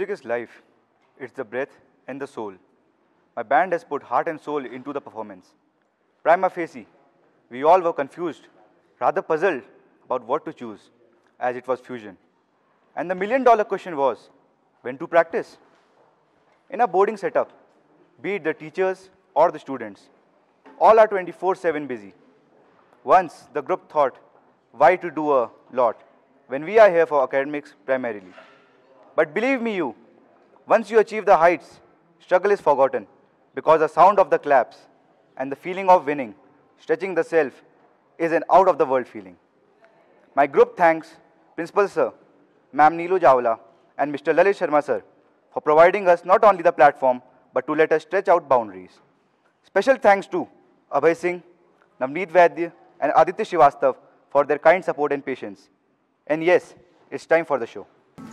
is life. It's the breath and the soul. My band has put heart and soul into the performance. Prima facie, we all were confused, rather puzzled about what to choose, as it was fusion. And the million-dollar question was, when to practice? In a boarding setup, be it the teachers or the students, all are 24/7 busy. Once the group thought, why to do a lot when we are here for academics primarily? But believe me you, once you achieve the heights, struggle is forgotten because the sound of the claps and the feeling of winning, stretching the self, is an out-of-the-world feeling. My group thanks Principal Sir, Ma'am Neelu Jawla, and Mr. Lalit Sharma Sir for providing us not only the platform, but to let us stretch out boundaries. Special thanks to Abhay Singh, Navneet Vaidya, and Aditya Srivastav for their kind support and patience. And yes, it's time for the show.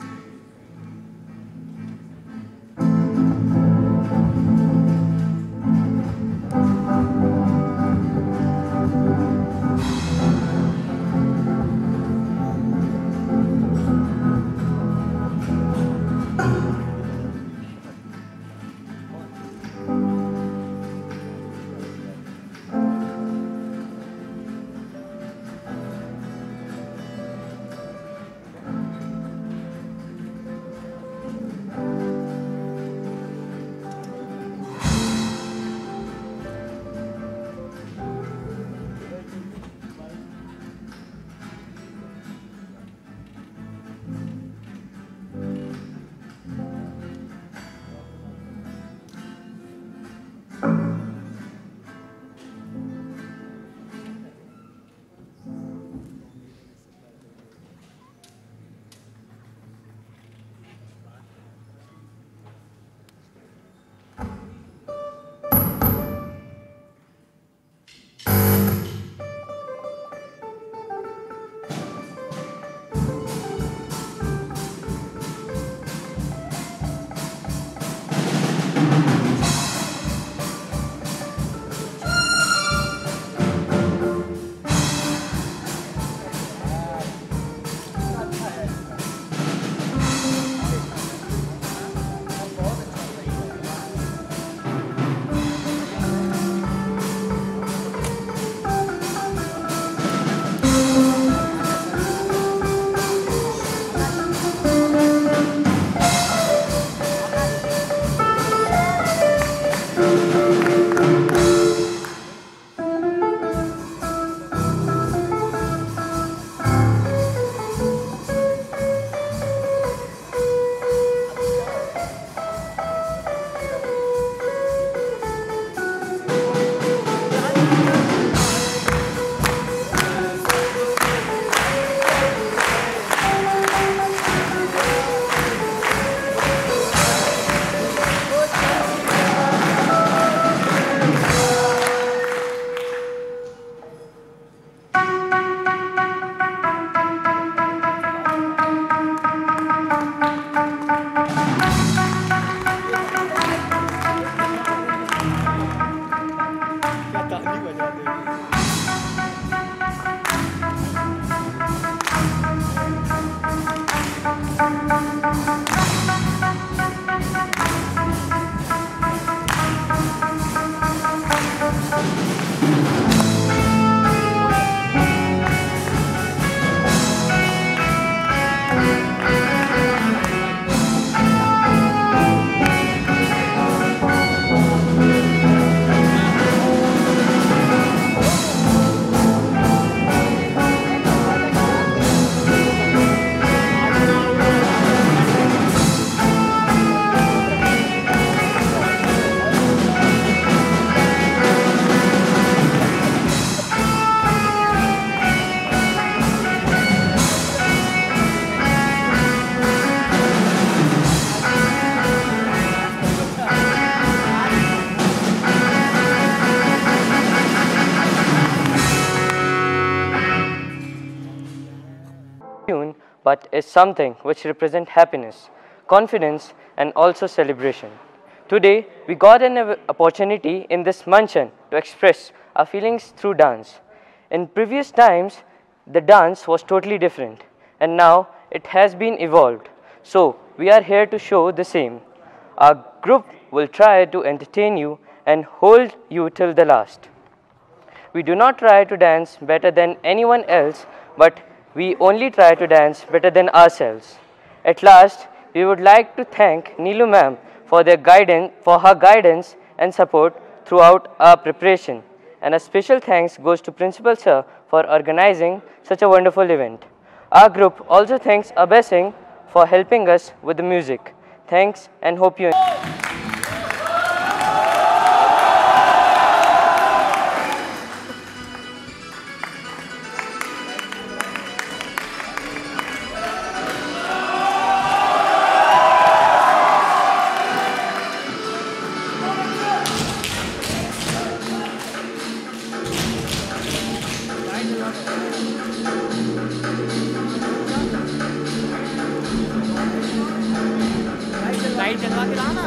But is something which represents happiness, confidence, and also celebration. Today, we got an opportunity in this mansion to express our feelings through dance. In previous times, the dance was totally different, and now it has been evolved. So, we are here to show the same. Our group will try to entertain you and hold you till the last. We do not try to dance better than anyone else, but we only try to dance better than ourselves. At last, we would like to thank Neelu ma'am for her guidance and support throughout our preparation. And a special thanks goes to Principal Sir for organizing such a wonderful event. Our group also thanks Abhay Singh for helping us with the music. Thanks and hope you enjoy. Light जलवा के लाना।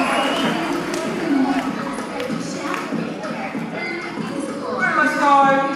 Start.